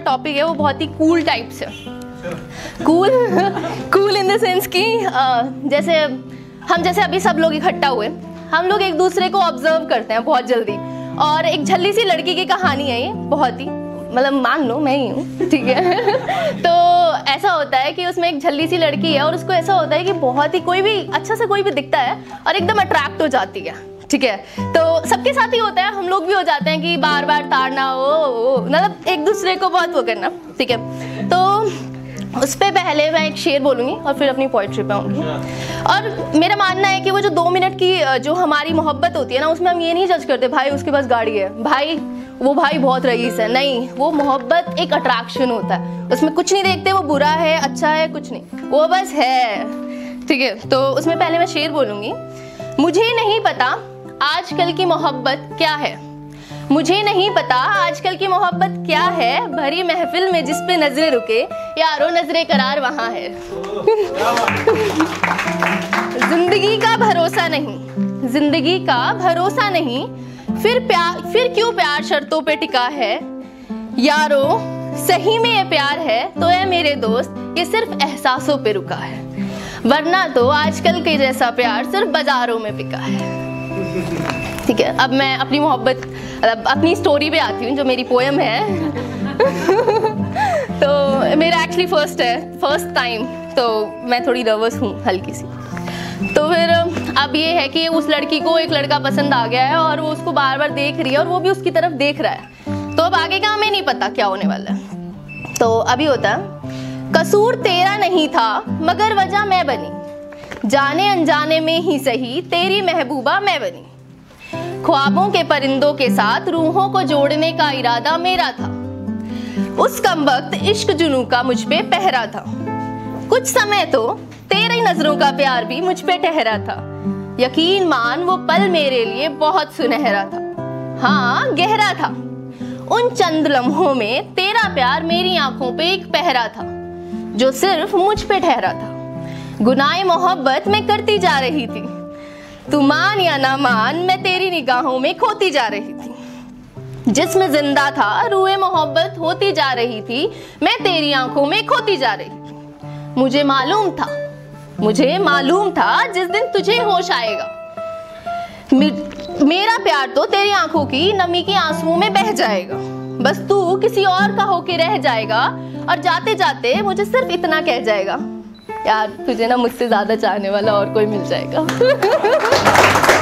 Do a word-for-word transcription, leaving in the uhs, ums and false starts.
Topic है वो बहुत ही कूल टाइप से, cool cool in the sense कि जैसे हम जैसे अभी सब लोग इकट्ठा हुए, हम लोग एक दूसरे को ऑब्जर्व करते हैं बहुत जल्दी, और एक झल्ली सी लड़की की कहानी है ये, बहुत ही मतलब मान लो मैं ही हूँ, ठीक है। तो ऐसा होता है कि उसमें एक झल्ली सी लड़की है और उसको ऐसा होता है कि बहुत ही कोई भी अच्छा से कोई भी दिखता है और एकदम अट्रैक्ट हो जाती है, ठीक है। तो सबके साथ ही होता है, हम लोग भी हो जाते हैं कि बार बार ताड़ना हो, मतलब एक दूसरे को बहुत वो करना, ठीक है। तो उस पर पहले मैं एक शेर बोलूँगी और फिर अपनी पोइट्री पे आऊँगी। और मेरा मानना है कि वो जो दो मिनट की जो हमारी मोहब्बत होती है ना, उसमें हम ये नहीं जज करते भाई उसके पास गाड़ी है, भाई वो भाई बहुत रईस है, नहीं, वो मोहब्बत एक अट्रैक्शन होता है, उसमें कुछ नहीं देखते वो बुरा है अच्छा है कुछ नहीं, वो बस है, ठीक है। तो उसमें पहले मैं शेर बोलूँगी। मुझे नहीं पता आजकल की मोहब्बत क्या है, मुझे नहीं पता आजकल की मोहब्बत क्या है, भरी महफिल में जिस पे नजरें रुके यारो नजरे करार वहाँ है। जिंदगी का भरोसा नहीं, जिंदगी का भरोसा नहीं, फिर प्यार फिर क्यों प्यार शर्तों पे टिका है, यारो सही में ये प्यार है तो है मेरे दोस्त ये सिर्फ एहसासों पे रुका है, वरना तो आजकल के जैसा प्यार सिर्फ बाजारों में बिका है। ठीक है, अब मैं अपनी मोहब्बत अपनी स्टोरी पे आती हूँ जो मेरी पोएम है। तो मेरा एक्चुअली फर्स्ट है, फर्स्ट टाइम, तो मैं थोड़ी नर्वस हूँ हल्की सी। तो फिर अब ये है कि उस लड़की को एक लड़का पसंद आ गया है और वो उसको बार बार देख रही है और वो भी उसकी तरफ देख रहा है, तो अब आगे का हमें नहीं पता क्या होने वाला है। तो अभी होता है, कसूर तेरा नहीं था मगर वजह मैं बनी, जाने अनजाने में ही सही तेरी महबूबा मैं बनी, ख्वाबों के परिंदों के साथ रूहों को जोड़ने का इरादा मेरा था, उस कमबख्त इश्क जुनू का मुझ पे पहरा था, कुछ समय तो तेरी नजरों का प्यार भी मुझ पे ठहरा था, यकीन मान वो पल मेरे लिए बहुत सुनहरा था, हाँ गहरा था, उन चंद लम्हों में तेरा प्यार मेरी आंखों पे एक पहरा था जो सिर्फ मुझ पे ठहरा था, गुनाह मोहब्बत में करती जा रही थी, तू मान या ना मान मैं तेरी निगाहों में खोती जा रही थी, जिस्म जिंदा था रूहे मोहब्बत होती जा रही थी, मैं तेरी आंखों में खोती जा रही थी, मुझे मालूम था मुझे मालूम था जिस दिन तुझे होश आएगा, मेरा प्यार तो तेरी आंखों की नमी की आंसुओं में बह जाएगा, बस तू किसी और का होके रह जाएगा और जाते जाते मुझे सिर्फ इतना कह जाएगा, यार तुझे ना मुझसे ज्यादा चाहने वाला और कोई मिल जाएगा।